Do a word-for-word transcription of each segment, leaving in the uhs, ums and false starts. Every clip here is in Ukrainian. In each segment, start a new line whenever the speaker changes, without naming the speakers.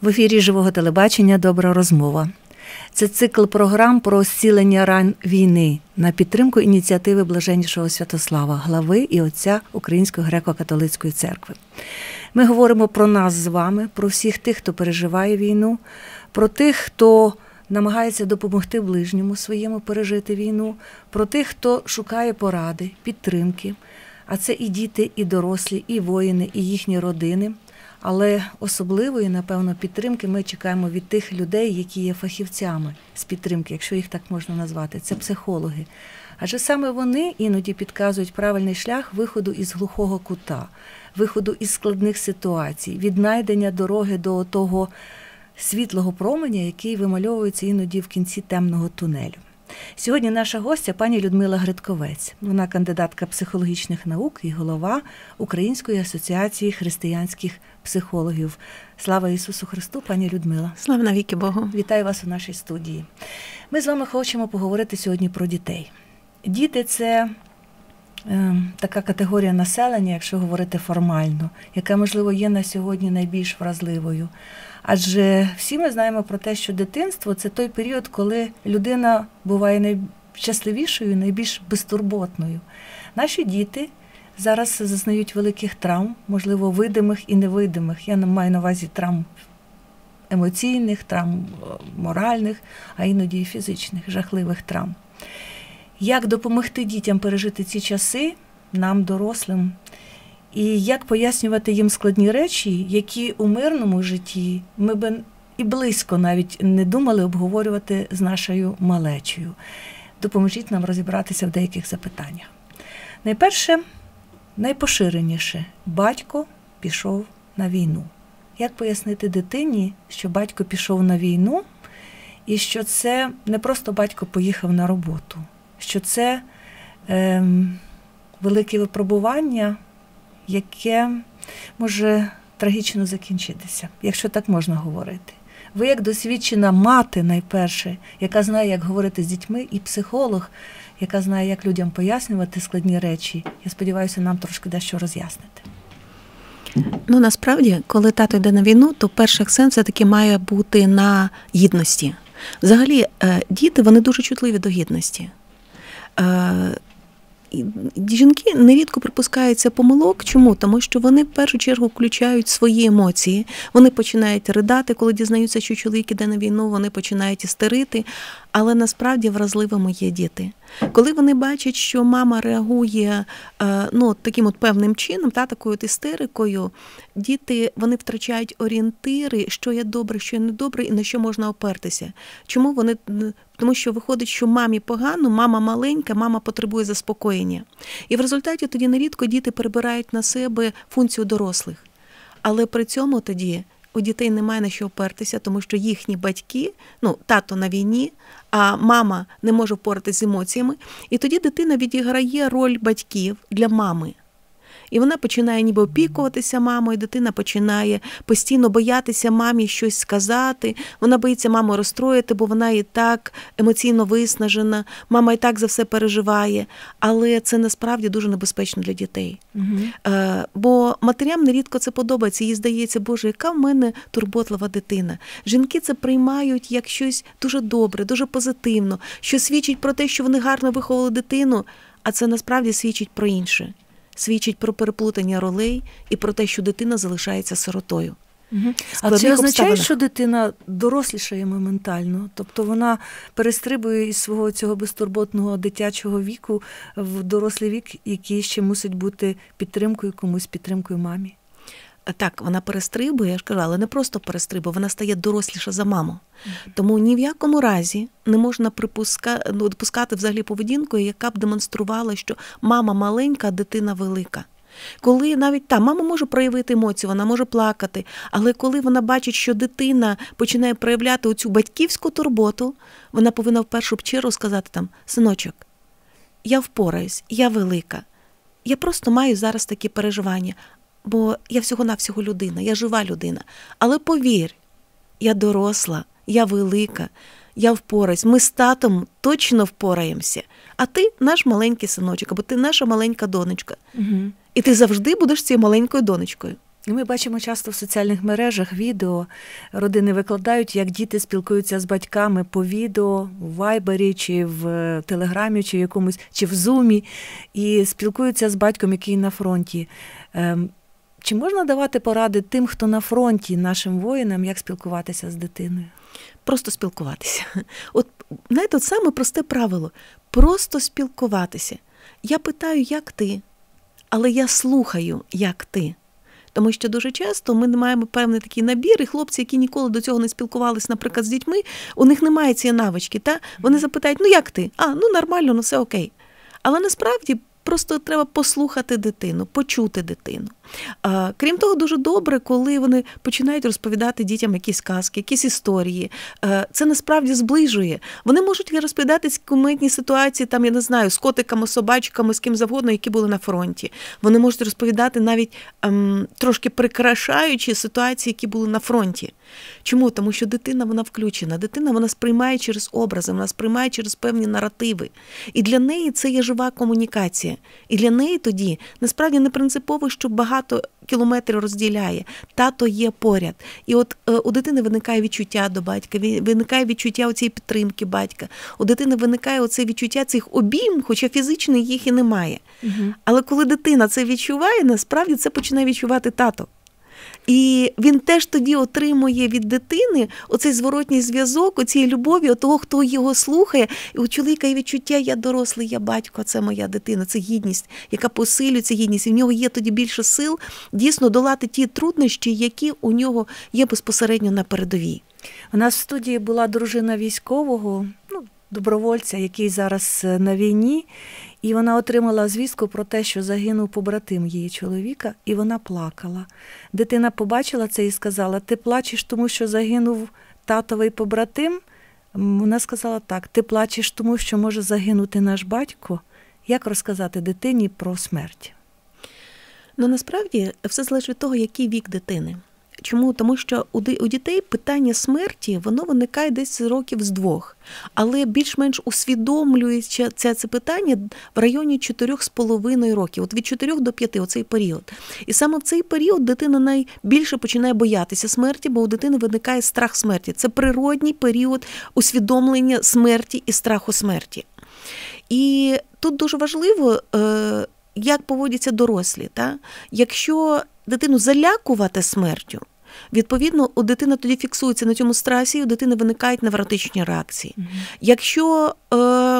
В ефірі Живого телебачення «Добра розмова». Це цикл програм про зцілення ран війни на підтримку ініціативи Блаженнішого Святослава, глави і отця Української греко-католицької церкви. Ми говоримо про нас з вами, про всіх тих, хто переживає війну, про тих, хто намагається допомогти ближньому своєму пережити війну, про тих, хто шукає поради, підтримки. А це і діти, і дорослі, і воїни, і їхні родини. Але особливої, напевно, підтримки ми чекаємо від тих людей, які є фахівцями з підтримки, якщо їх так можна назвати. Це психологи. Адже саме вони іноді підказують правильний шлях виходу із глухого кута, виходу із складних ситуацій, віднайдення дороги до того світлого променя, який вимальовується іноді в кінці темного тунелю. Сьогодні наша гостя – пані Людмила Гридковець. Вона кандидатка психологічних наук і голова Української асоціації християнських психологів. Слава Ісусу Христу, пані Людмила.
Слава навіки Богу.
Вітаю вас у нашій студії. Ми з вами хочемо поговорити сьогодні про дітей. Діти – це е, така категорія населення, якщо говорити формально, яка, можливо, є на сьогодні найбільш вразливою. Адже всі ми знаємо про те, що дитинство – це той період, коли людина буває найщасливішою, найбільш безтурботною. Наші діти зараз зазнають великих травм, можливо, видимих і невидимих. Я маю на увазі травм емоційних, травм моральних, а іноді і фізичних, жахливих травм. Як допомогти дітям пережити ці часи, нам, дорослим, і як пояснювати їм складні речі, які у мирному житті ми б і близько навіть не думали обговорювати з нашою малечею. Допоможіть нам розібратися в деяких запитаннях. Найперше, найпоширеніше – батько пішов на війну. Як пояснити дитині, що батько пішов на війну, і що це не просто батько поїхав на роботу, що це е, велике випробування, яке може трагічно закінчитися, якщо так можна говорити. Ви як досвідчена мати, найперше, яка знає, як говорити з дітьми, і психолог, яка знає, як людям пояснювати складні речі, я сподіваюся, нам трошки дещо роз'ясните.
Ну, насправді, коли тато йде на війну, то перший акцент все-таки має бути на гідності. Взагалі, діти, вони дуже чутливі до гідності. Жінки нерідко припускаються помилок. Чому? Тому що вони в першу чергу включають свої емоції. Вони починають ридати, коли дізнаються, що чоловік іде на війну, вони починають істерити. Але насправді вразливими є діти. Коли вони бачать, що мама реагує ну, таким от певним чином, та, такою от істерикою, діти, вони втрачають орієнтири, що є добре, що є недобре і на що можна опертися. Чому вони? Тому що виходить, що мамі погано, мама маленька, мама потребує заспокоєння. І в результаті тоді нерідко діти перебирають на себе функцію дорослих. Але при цьому тоді у дітей немає на що опертися, тому що їхні батьки, ну, тато на війні, а мама не може впоратися з емоціями. І тоді дитина відіграє роль батьків для мами. І вона починає ніби опікуватися мамою, дитина починає постійно боятися мамі щось сказати, вона боїться маму розстроїти, бо вона і так емоційно виснажена, мама і так за все переживає, але це насправді дуже небезпечно для дітей. Угу. Бо матерям нерідко це подобається, їй здається, Боже, яка в мене турботлива дитина. Жінки це приймають як щось дуже добре, дуже позитивно, що свідчить про те, що вони гарно виховали дитину, а це насправді свідчить про інше. Свідчить про переплутання ролей і про те, що дитина залишається сиротою.
Угу. А це означає, що дитина дорослішає моментально? Тобто вона перестрибує із свого цього безтурботного дитячого віку в дорослий вік, який ще мусить бути підтримкою комусь, підтримкою мамі?
Так, вона перестрибує, я ж кажу, але не просто перестрибує, вона стає доросліша за маму. Mm-hmm. Тому ні в якому разі не можна припуска... ну, допускати взагалі поведінку, яка б демонструвала, що мама маленька, а дитина велика. Коли навіть та мама може проявити емоції, вона може плакати, але коли вона бачить, що дитина починає проявляти оцю батьківську турботу, вона повинна в першу чергу сказати там: синочок, я впораюсь, я велика, я просто маю зараз такі переживання. Бо я всього-навсього людина, я жива людина. Але повір, я доросла, я велика, я впораюсь. Ми з татом точно впораємося. А ти наш маленький синочок, або ти наша маленька донечка. Угу. І ти завжди будеш цією маленькою донечкою.
Ми бачимо часто в соціальних мережах відео, родини викладають, як діти спілкуються з батьками по відео, в Вайбері, чи в Телеграмі, чи в якомусь, чи в Зумі, і спілкуються з батьком, який на фронті. Чи можна давати поради тим, хто на фронті, нашим воїнам, як спілкуватися з дитиною?
Просто спілкуватися. От, знаєте, от саме просте правило – просто спілкуватися. Я питаю, як ти, але я слухаю, як ти. Тому що дуже часто ми маємо певний такий набір, і хлопці, які ніколи до цього не спілкувалися, наприклад, з дітьми, у них немає цієї навички. Та? Вони запитають, ну як ти? А, ну нормально, ну все окей. Але насправді просто треба послухати дитину, почути дитину. А, крім того, дуже добре, коли вони починають розповідати дітям якісь казки, якісь історії. А, це насправді зближує. Вони можуть розповідати кумедні ситуації, там, я не знаю, з котиками, собачками, з ким завгодно, які були на фронті. Вони можуть розповідати навіть ем, трошки прикрашаючи ситуації, які були на фронті. Чому? Тому що дитина, вона включена. Дитина, вона сприймає через образи, вона сприймає через певні наративи. І для неї це є жива комунікація. І для неї тоді, насправді, не принципово, що багато кілометрів розділяє. Тато є поряд. І от е, у дитини виникає відчуття до батька, виникає відчуття оцієї підтримки батька. У дитини виникає оце відчуття цих обійм, хоча фізично їх і немає. Угу. Але коли дитина це відчуває, насправді це починає відчувати тато. І він теж тоді отримує від дитини оцей зворотній зв'язок, оцієї любові, от того, хто його слухає. І у чоловіка є відчуття, я дорослий, я батько, це моя дитина, це гідність, яка посилюється гідність. І в нього є тоді більше сил дійсно долати ті труднощі, які у нього є безпосередньо на передовій.
У нас в студії була дружина військового, ну, добровольця, який зараз на війні, і вона отримала звістку про те, що загинув побратим її чоловіка, і вона плакала. Дитина побачила це і сказала, ти плачеш, тому що загинув татовий побратим? Вона сказала так, ти плачеш, тому що може загинути наш батько? Як розказати дитині про смерть?
Ну, насправді, все залежить від того, який вік дитини. Чому? Тому що у дітей питання смерті, воно виникає десь з років з двох. Але більш-менш усвідомлюється це, це питання в районі чотирьох з половиною років. От від чотирьох до п'яти, оцей період. І саме в цей період дитина найбільше починає боятися смерті, бо у дитини виникає страх смерті. Це природній період усвідомлення смерті і страху смерті. І тут дуже важливо, як поводяться дорослі. Та? Якщо дитину залякувати смертю, відповідно, у дитини тоді фіксується на цьому стресі, і у дитини виникають невротичні реакції. Mm-hmm. Якщо е,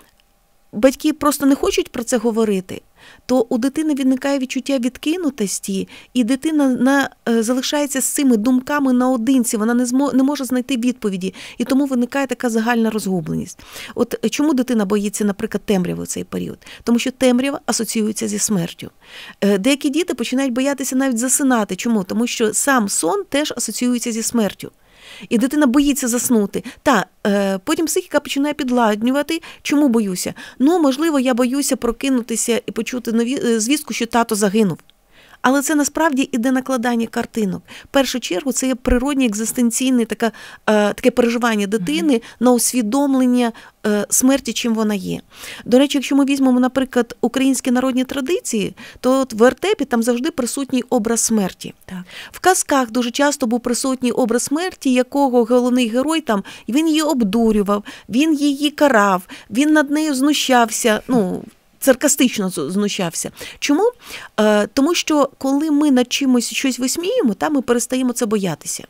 батьки просто не хочуть про це говорити, то у дитини виникає відчуття відкинутості, і дитина на, е, залишається з цими думками наодинці, вона не, змо, не може знайти відповіді, і тому виникає така загальна розгубленість. От чому дитина боїться, наприклад, темряви в цей період? Тому що темрява асоціюється зі смертю. Е, деякі діти починають боятися навіть засинати. Чому? Тому що сам сон теж асоціюється зі смертю. І дитина боїться заснути. Та, е, потім психіка починає підладнювати. Чому боюся? Ну, можливо, я боюся прокинутися і почути нові, звістку, що тато загинув. Але це насправді іде накладання картинок. В першу чергу це є природнє екзистенційне таке, е, таке переживання дитини mm-hmm. на усвідомлення е, смерті, чим вона є. До речі, якщо ми візьмемо, наприклад, українські народні традиції, то от в вертепі там завжди присутній образ смерті. Так. В казках дуже часто був присутній образ смерті, якого головний герой там, він її обдурював, він її карав, він над нею знущався, ну, саркастично знущався. Чому? Е, тому що коли ми над чимось щось висміємо, та ми перестаємо це боятися.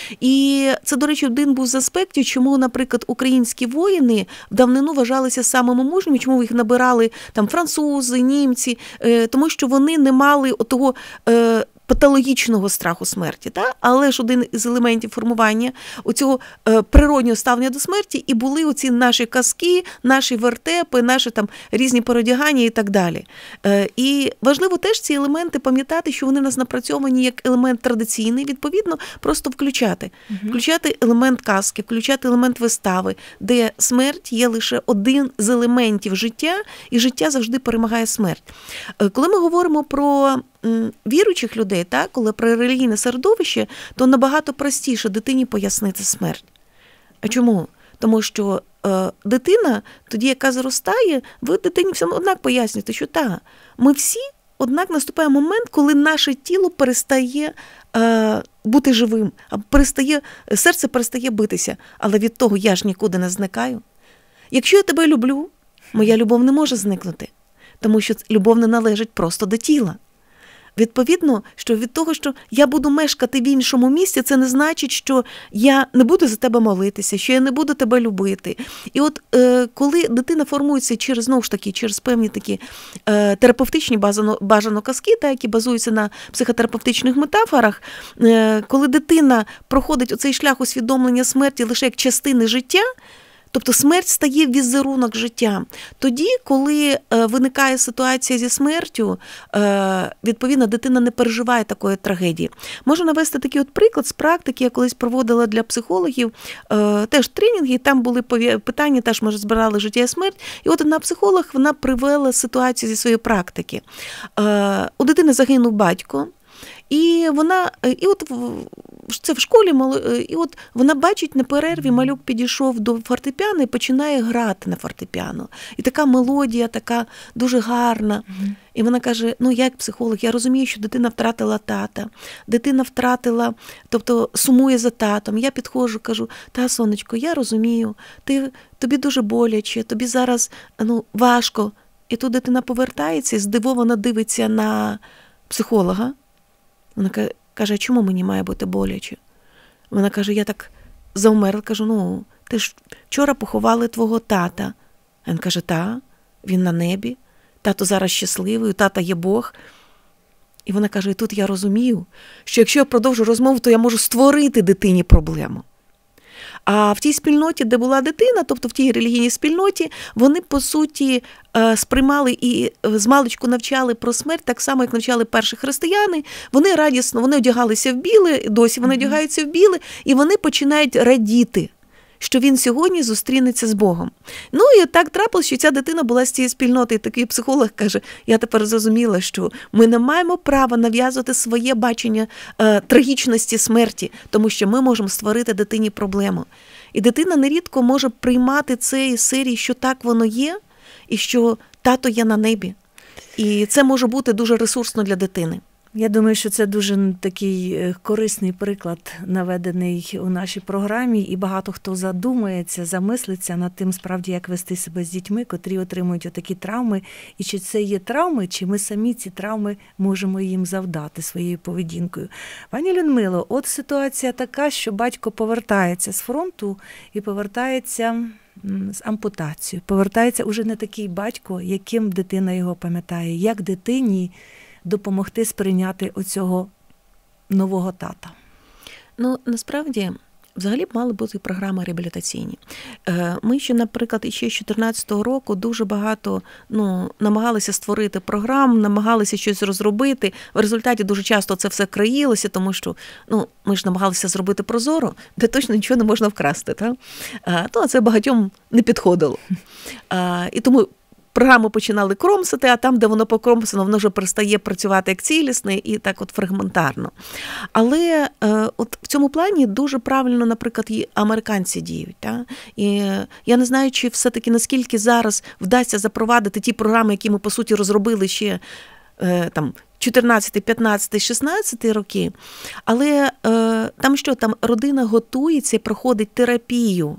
І це, до речі, один був з аспектів, чому, наприклад, українські воїни в давнину вважалися самими мужніми, чому їх набирали там французи, німці, е, тому що вони не мали отого е, патологічного страху смерті. Та? Але ж один із елементів формування оцього е, природнього ставлення до смерті і були оці наші казки, наші вертепи, наші там різні переодягання і так далі. Е, і важливо теж ці елементи пам'ятати, що вони у нас напрацьовані як елемент традиційний, відповідно, просто включати. Угу. Включати елемент казки, включати елемент вистави, де смерть є лише один з елементів життя, і життя завжди перемагає смерть. Е, коли ми говоримо про віруючих людей, так, коли про релігійне середовище, то набагато простіше дитині пояснити смерть. А чому? Тому що е, дитина, тоді, яка зростає, ви дитині всьому однак пояснюєте, що так, ми всі однак наступає момент, коли наше тіло перестає е, бути живим, перестає, серце перестає битися. Але від того я ж нікуди не зникаю. Якщо я тебе люблю, моя любов не може зникнути, тому що любов не належить просто до тіла. Відповідно, що від того, що я буду мешкати в іншому місці, це не значить, що я не буду за тебе молитися, що я не буду тебе любити. І от е, коли дитина формується через, знову ж таки, через певні такі е, терапевтичні бажано, бажано казки, та, які базуються на психотерапевтичних метафорах, е, коли дитина проходить оцей шлях усвідомлення смерті лише як частини життя, тобто смерть стає візерунок життя. Тоді, коли е, виникає ситуація зі смертю, е, відповідно, дитина не переживає такої трагедії. Можу навести такий от приклад з практики, я колись проводила для психологів, е, теж тренінги, і там були питання, теж ми розбирали життя і смерть. І от одна психолог, вона привела ситуацію зі своєї практики. Е, у дитини загинув батько, і вона, і от це в школі, і от вона бачить на перерві, малюк підійшов до фортепіано і починає грати на фортепіано. І така мелодія, така дуже гарна. Mm-hmm. І вона каже, ну я як психолог, я розумію, що дитина втратила тата, дитина втратила, тобто сумує за татом. Я підходжу, кажу, та, сонечко, я розумію, ти, тобі дуже боляче, тобі зараз ну, важко. І тут дитина повертається і здивовано дивиться на психолога. Вона каже, а чому мені має бути боляче? Вона каже, я так завмерла, кажу, ну, ти ж вчора поховали твого тата. А він каже, та, він на небі, тато зараз щасливий, у тата є Бог. І вона каже, і тут я розумію, що якщо я продовжу розмову, то я можу створити дитині проблему. А в тій спільноті, де була дитина, тобто в тій релігійній спільноті, вони, по суті, сприймали і змалечку навчали про смерть, так само, як навчали перші християни. Вони радісно, вони одягалися в біле, досі вони одягаються в біле, і вони починають радіти, що він сьогодні зустрінеться з Богом. Ну і так трапилось, що ця дитина була з цієї спільноти. І такий психолог каже, я тепер зрозуміла, що ми не маємо права нав'язувати своє бачення е, трагічності смерті, тому що ми можемо створити дитині проблему. І дитина нерідко може приймати це із серії, що так воно є, і що тато є на небі. І це може бути дуже ресурсно для дитини.
Я думаю, що це дуже такий корисний приклад, наведений у нашій програмі, і багато хто задумається, замислиться над тим, справді, як вести себе з дітьми, котрі отримують отакі травми, і чи це є травми, чи ми самі ці травми можемо їм завдати своєю поведінкою. Пані Людмило, от ситуація така, що батько повертається з фронту і повертається з ампутацією, повертається уже не такий батько, яким дитина його пам'ятає, як дитині допомогти сприйняти оцього нового тата?
Ну, насправді, взагалі б мали бути програми реабілітаційні. Ми ще, наприклад, ще з дві тисячі чотирнадцятого року дуже багато ну, намагалися створити програм, намагалися щось розробити. В результаті дуже часто це все країлося, тому що ну, ми ж намагалися зробити прозоро, де точно нічого не можна вкрасти. Та? А, то це багатьом не підходило. А, і тому програму починали кромсати, а там, де воно покромсано, воно вже перестає працювати як цілісне і так от фрагментарно. Але е, от в цьому плані дуже правильно, наприклад, і американці діють. Та? І я не знаю, чи все-таки наскільки зараз вдасться запровадити ті програми, які ми, по суті, розробили ще е, там, чотирнадцятий, п'ятнадцятий, шістнадцятий роки. Але е, там що, там родина готується і проходить терапію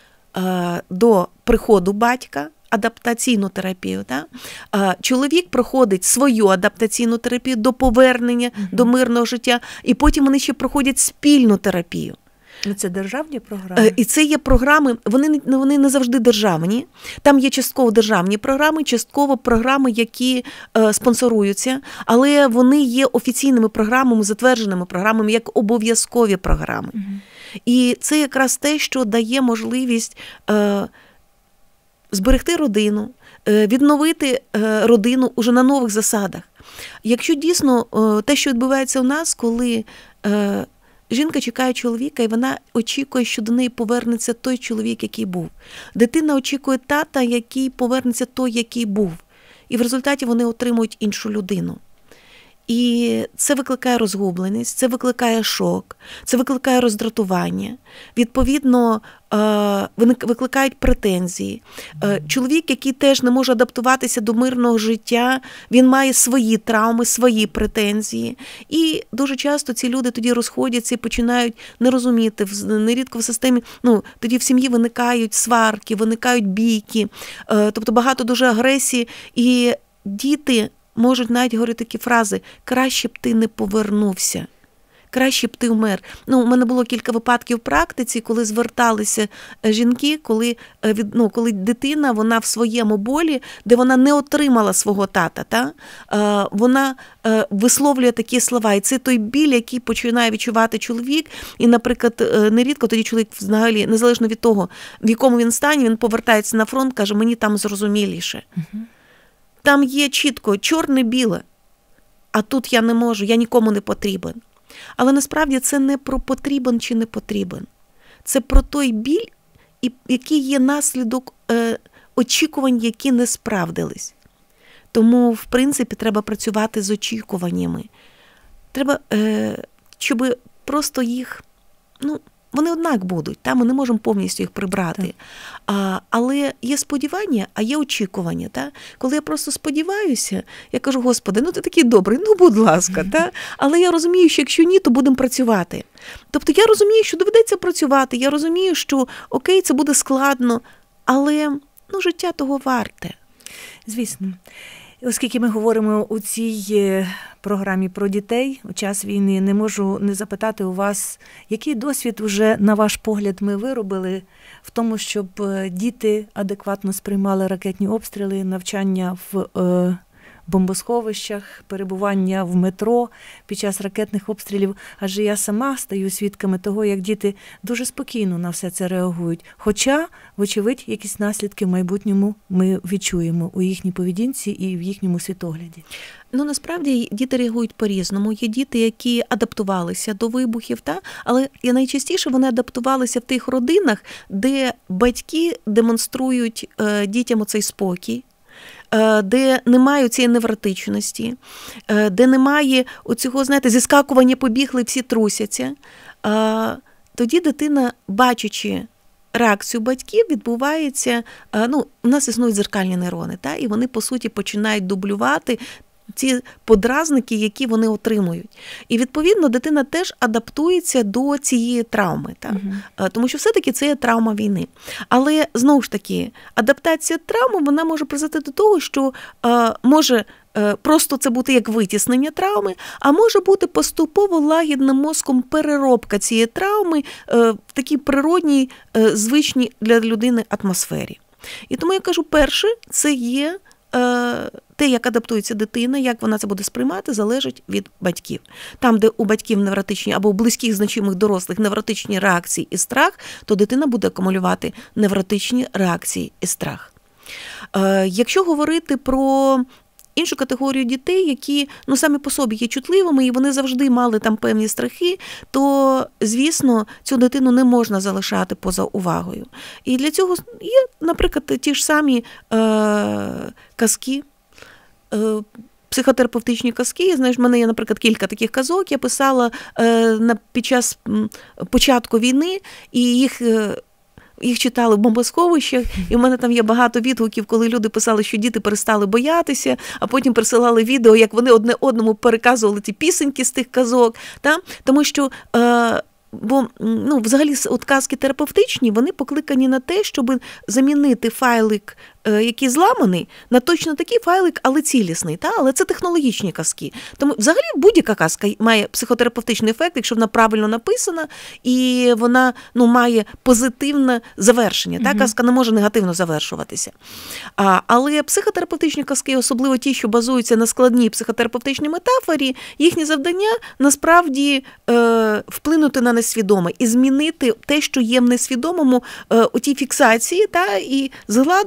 е, до приходу батька, адаптаційну терапію. Так? Чоловік проходить свою адаптаційну терапію до повернення угу. до мирного життя, і потім вони ще проходять спільну терапію.
Це державні програми?
І це є програми, вони, вони не завжди державні. Там є частково державні програми, частково програми, які е, спонсоруються, але вони є офіційними програмами, затвердженими програмами, як обов'язкові програми. Угу. І це якраз те, що дає можливість е, зберегти родину, відновити родину уже на нових засадах. Якщо дійсно те, що відбувається у нас, коли жінка чекає чоловіка, і вона очікує, що до неї повернеться той чоловік, який був. Дитина очікує тата, який повернеться той, який був. І в результаті вони отримують іншу людину. І це викликає розгубленість, це викликає шок, це викликає роздратування. Відповідно, викликають претензії. Чоловік, який теж не може адаптуватися до мирного життя, він має свої травми, свої претензії. І дуже часто ці люди тоді розходяться і починають не розуміти. Нерідко в системі, ну, тоді в сім'ї виникають сварки, виникають бійки, тобто багато дуже агресії. І діти можуть навіть говорити такі фрази: краще б ти не повернувся, краще б ти вмер. Ну, у мене було кілька випадків в практиці, коли зверталися жінки, коли, ну, коли дитина, вона в своєму болі, де вона не отримала свого тата, та, вона висловлює такі слова. І це той біль, який починає відчувати чоловік. І, наприклад, нерідко тоді чоловік взагалі, незалежно від того, в якому він стані, він повертається на фронт, каже: мені там зрозуміліше. Угу. Там є чітко чорне-біле, а тут я не можу, я нікому не потрібен. Але насправді це не про потрібен чи не потрібен. Це про той біль, який є наслідок е, очікувань, які не справдились. Тому, в принципі, треба працювати з очікуваннями. Треба, е, щоб просто їх, ну, вони однак будуть, та? Ми не можемо повністю їх прибрати. А, але є сподівання, а є очікування. Та? Коли я просто сподіваюся, я кажу: Господи, ну ти такий добрий, ну будь ласка. Та? Але я розумію, що якщо ні, то будемо працювати. Тобто я розумію, що доведеться працювати, я розумію, що окей, це буде складно, але ну, життя того варте.
Звісно. Оскільки ми говоримо у цій програмі про дітей у час війни, не можу не запитати у вас, який досвід уже, на ваш погляд, ми виробили в тому, щоб діти адекватно сприймали ракетні обстріли, навчання в бомбосховищах, перебування в метро під час ракетних обстрілів. Адже я сама стаю свідками того, як діти дуже спокійно на все це реагують. Хоча, вочевидь, якісь наслідки в майбутньому ми відчуємо у їхній поведінці і в їхньому світогляді.
Ну, насправді, діти реагують по-різному. Є діти, які адаптувалися до вибухів, та? Але найчастіше вони адаптувалися в тих родинах, де батьки демонструють е, дітям оцей спокій, де немає цієї невротичності, де немає оцього, знаєте, зіскакування побігли, всі трусяться. Тоді дитина, бачачи реакцію батьків, відбувається, ну, у нас існують дзеркальні нейрони, та, і вони, по суті, починають дублювати ці подразники, які вони отримують. І, відповідно, дитина теж адаптується до цієї травми. Так? Угу. Тому що все-таки це є травма війни. Але, знову ж таки, адаптація травми, вона може призвести до того, що е, може е, просто це бути як витіснення травми, а може бути поступово лагідним мозком переробка цієї травми е, в такій природній, е, звичній для людини атмосфері. І тому я кажу, перше, це є те, як адаптується дитина, як вона це буде сприймати, залежить від батьків. Там, де у батьків невротичні або у близьких значимих дорослих невротичні реакції і страх, то дитина буде акумулювати невротичні реакції і страх. Якщо говорити про іншу категорію дітей, які, ну, самі по собі є чутливими, і вони завжди мали там певні страхи, то, звісно, цю дитину не можна залишати поза увагою. І для цього є, наприклад, ті ж самі е, казки, е, психотерапевтичні казки. Знаєш, в мене є, наприклад, кілька таких казок. Я писала е, на, під час початку війни, і їх е, Їх читали в бомбосховищах, і в мене там є багато відгуків, коли люди писали, що діти перестали боятися, а потім присилали відео, як вони одне одному переказували ті пісеньки з тих казок. Та? Тому що, е, бо, ну, взагалі, от казки терапевтичні, вони покликані на те, щоб замінити файлик, е, який зламаний, на точно такий файлик, але цілісний. Та? Але це технологічні казки. Тому взагалі будь-яка казка має психотерапевтичний ефект, якщо вона правильно написана, і вона, ну, має позитивне завершення. Та? Казка не може негативно завершуватися. А, але психотерапевтичні казки, особливо ті, що базуються на складній психотерапевтичній метафорі, їхнє завдання насправді е, вплинути на несвідоме і змінити те, що є в несвідомому, е, у тій фіксації, та? І згладити і перемістити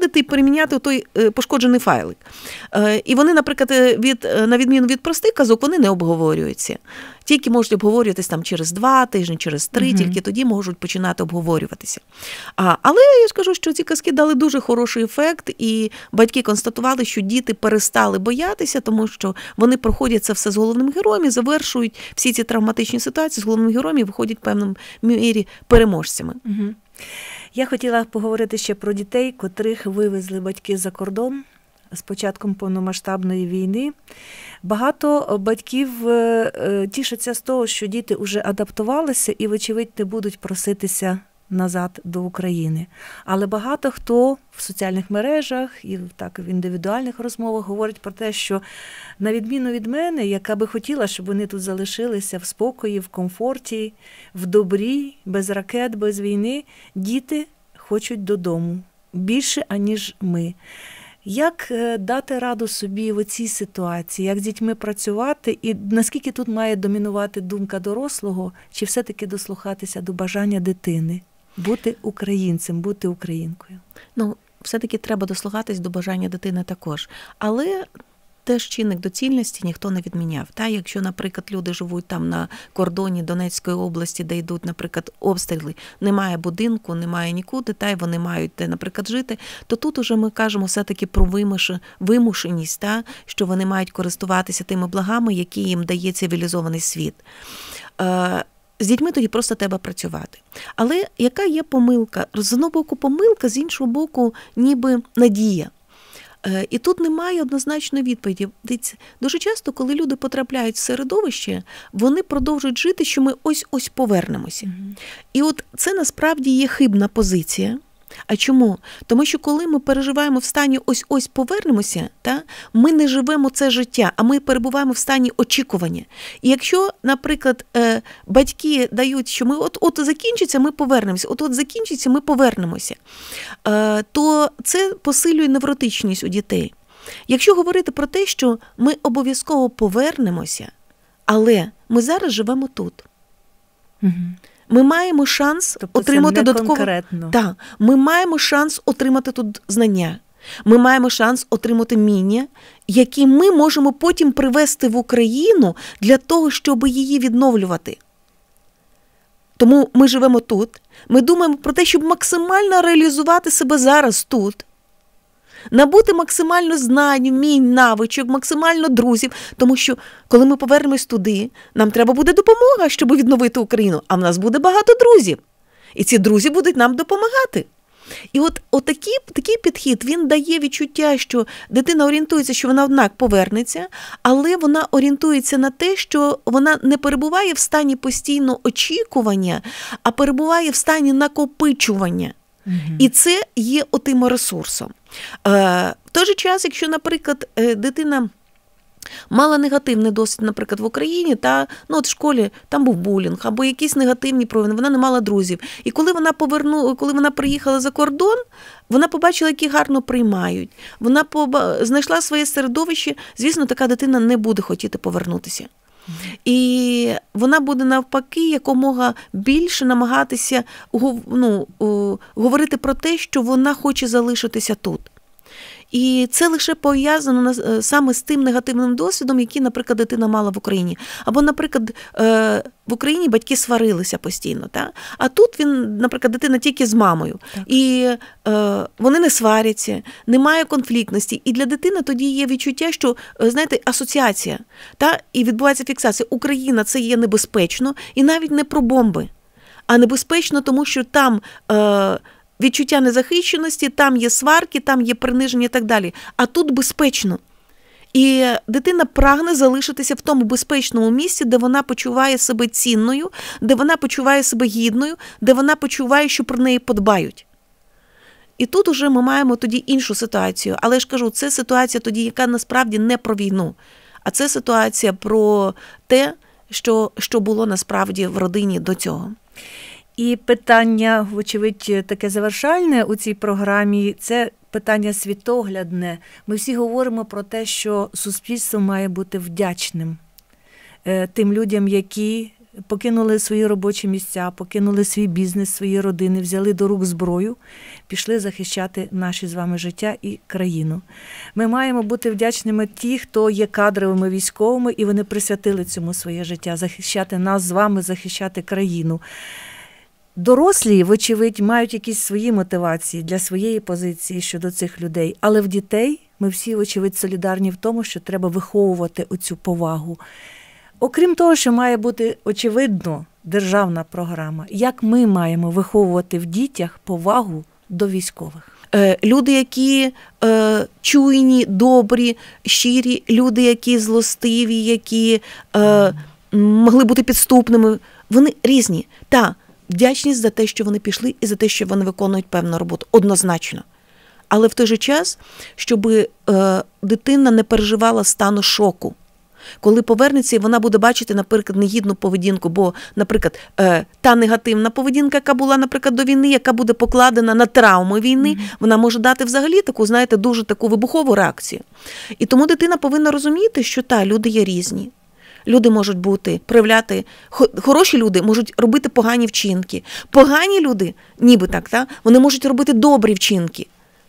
поміняти той пошкоджений файлик. І вони, наприклад, від, на відміну від простих казок, вони не обговорюються. Тільки можуть обговорюватися там через два тижні, через три, угу. тільки тоді можуть починати обговорюватися. А, але я скажу, що ці казки дали дуже хороший ефект, і батьки констатували, що діти перестали боятися, тому що вони проходять це все з головним героєм і завершують всі ці травматичні ситуації з головним героєм і виходять в певному мірі переможцями.
Угу. Я хотіла поговорити ще про дітей, котрих вивезли батьки за кордон з початком повномасштабної війни. Багато батьків тішаться з того, що діти вже адаптувалися і, вочевидь, не будуть проситися назад до України. Але багато хто в соціальних мережах і так в індивідуальних розмовах говорить про те, що на відміну від мене, яка би хотіла, щоб вони тут залишилися в спокої, в комфорті, в добрі, без ракет, без війни, діти хочуть додому більше, аніж ми. Як дати раду собі в цій ситуації, як з дітьми працювати і наскільки тут має домінувати думка дорослого, чи все-таки дослухатися до бажання дитини? Бути українцем, бути українкою.
Ну, все-таки треба дослухатись до бажання дитини також. Але теж чинник доцільності ніхто не відміняв. Та, якщо, наприклад, люди живуть там на кордоні Донецької області, де йдуть, наприклад, обстріли, немає будинку, немає нікуди, та й вони мають де, наприклад, жити, то тут уже ми кажемо все-таки про вимушеність, та, що вони мають користуватися тими благами, які їм дає цивілізований світ. З дітьми тоді просто треба працювати. Але яка є помилка? З одного боку помилка, з іншого боку ніби надія. І тут немає однозначної відповіді. Дивіться, дуже часто, коли люди потрапляють в середовище, вони продовжують жити, що ми ось-ось повернемося. Mm-hmm. І от це насправді є хибна позиція. А чому? Тому що коли ми переживаємо в стані ось-ось повернемося, та, ми не живемо це життя, а ми перебуваємо в стані очікування. І якщо, наприклад, батьки дають, що ми от-от закінчиться, ми повернемося, от-от закінчиться, ми повернемося, то це посилює невротичність у дітей. Якщо говорити про те, що ми обов'язково повернемося, але ми зараз живемо тут. Угу. Ми маємо шанс тобто отримати додатково. Так, ми маємо шанс отримати тут знання. Ми маємо шанс отримати вміння, які ми можемо потім привезти в Україну для того, щоб її відновлювати. Тому ми живемо тут. Ми думаємо про те, щоб максимально реалізувати себе зараз тут. Набути максимально знань, вмінь, навичок, максимально друзів, тому що, коли ми повернемось туди, нам треба буде допомога, щоб відновити Україну, а в нас буде багато друзів. І ці друзі будуть нам допомагати. І от, от такий, такий підхід, він дає відчуття, що дитина орієнтується, що вона однак повернеться, але вона орієнтується на те, що вона не перебуває в стані постійного очікування, а перебуває в стані накопичування. Угу. І це є отим ресурсом. В той же час, якщо, наприклад, дитина мала негативний досвід, наприклад, в Україні, та, ну, от в школі там був булінг, або якісь негативні прояви, вона не мала друзів. І коли вона повернула, коли вона приїхала за кордон, вона побачила, які гарно приймають. Вона поба... знайшла своє середовище, звісно, така дитина не буде хотіти повернутися. І вона буде навпаки якомога більше намагатися ну, говорити про те, що вона хоче залишитися тут. І це лише пов'язано саме з тим негативним досвідом, який, наприклад, дитина мала в Україні. Або, наприклад, в Україні батьки сварилися постійно, та? А тут він, наприклад, дитина тільки з мамою. Так. І е, вони не сваряться, немає конфліктності. І для дитини тоді є відчуття, що, знаєте, асоціація, та? І відбувається фіксація. Україна – це є небезпечно, і навіть не про бомби, а небезпечно, тому що там Е, відчуття незахищеності, там є сварки, там є приниження і так далі. А тут безпечно. І дитина прагне залишитися в тому безпечному місці, де вона почуває себе цінною, де вона почуває себе гідною, де вона почуває, що про неї подбають. І тут уже ми маємо тоді іншу ситуацію. Але я ж кажу, це ситуація тоді, яка насправді не про війну, а це ситуація про те, що, що було насправді в родині до цього.
І питання, вочевидь, таке завершальне у цій програмі – це питання світоглядне. Ми всі говоримо про те, що суспільство має бути вдячним тим людям, які покинули свої робочі місця, покинули свій бізнес, свої родини, взяли до рук зброю, пішли захищати наші з вами життя і країну. Ми маємо бути вдячними ті, хто є кадровими військовими, і вони присвятили цьому своє життя, захищати нас з вами, захищати країну. Дорослі, вочевидь, мають якісь свої мотивації для своєї позиції щодо цих людей, але в дітей ми всі, вочевидь, солідарні в тому, що треба виховувати оцю повагу. Окрім того, що має бути, очевидно, державна програма, як ми маємо виховувати в дітях повагу до військових?
Люди, які е, чуйні, добрі, щирі, люди, які злостиві, які е, могли бути підступними, вони різні. Та, вдячність за те, що вони пішли і за те, що вони виконують певну роботу. Однозначно. Але в той же час, щоб е, дитина не переживала стану шоку. Коли повернеться, і вона буде бачити, наприклад, негідну поведінку, бо, наприклад, е, та негативна поведінка, яка була, наприклад, до війни, яка буде покладена на травми війни, mm-hmm. вона може дати взагалі таку, знаєте, дуже таку вибухову реакцію. І тому дитина повинна розуміти, що та, люди є різні. Люди можуть бути, проявляти, хороші люди можуть робити погані вчинки. Погані люди, ніби так, та, вони можуть робити добрі вчинки.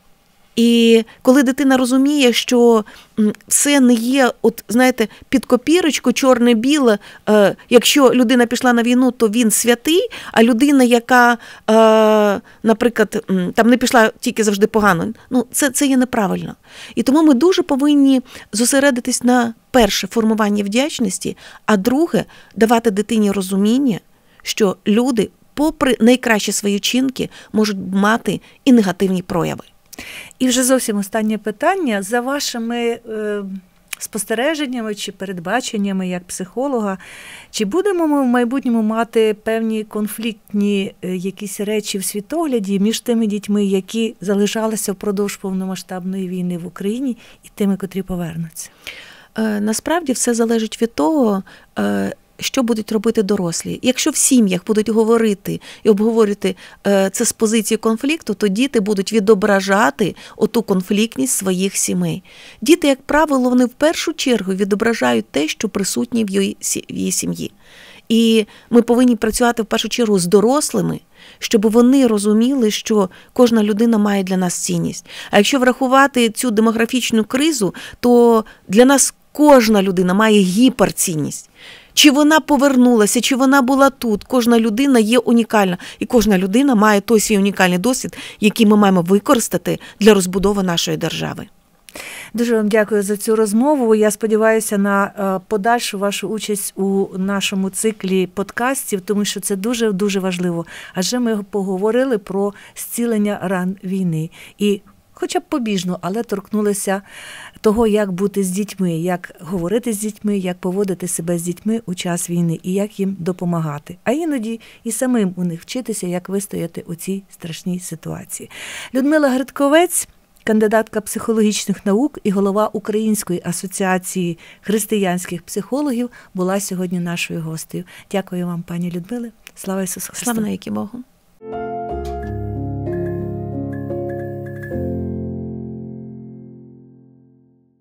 І коли дитина розуміє, що все не є, от, знаєте, під копірочку, чорне-біле, е, якщо людина пішла на війну, то він святий, а людина, яка, е, наприклад, там не пішла тільки завжди погано, ну, це, це є неправильно. І тому ми дуже повинні зосередитись на, перше, формуванні вдячності, а друге, давати дитині розуміння, що люди, попри найкращі свої вчинки, можуть мати і негативні прояви.
І вже зовсім останнє питання. За вашими е, спостереженнями чи передбаченнями як психолога, чи будемо ми в майбутньому мати певні конфліктні е, якісь речі в світогляді між тими дітьми, які залишалися впродовж повномасштабної війни в Україні, і тими, котрі повернуться?
Е, насправді все залежить від того, е, що будуть робити дорослі. Якщо в сім'ях будуть говорити і обговорювати це з позиції конфлікту, то діти будуть відображати оту конфліктність своїх сімей. Діти, як правило, вони в першу чергу відображають те, що присутнє в її сім'ї. І ми повинні працювати в першу чергу з дорослими, щоб вони розуміли, що кожна людина має для нас цінність. А якщо врахувати цю демографічну кризу, то для нас кожна людина має гіперцінність. Чи вона повернулася, чи вона була тут. Кожна людина є унікальна. І кожна людина має той свій унікальний досвід, який ми маємо використати для розбудови нашої держави.
Дуже вам дякую за цю розмову. Я сподіваюся на подальшу вашу участь у нашому циклі подкастів, тому що це дуже-дуже важливо. Адже ми поговорили про зцілення ран війни. І хоча б побіжно, але торкнулися того, як бути з дітьми, як говорити з дітьми, як поводити себе з дітьми у час війни і як їм допомагати. А іноді і самим у них вчитися, як вистояти у цій страшній ситуації. Людмила Гридковець, кандидатка психологічних наук і голова Української асоціації християнських психологів, була сьогодні нашою гостею. Дякую вам, пані Людмиле. Слава Ісусу Христу!
Слава навіки Богу!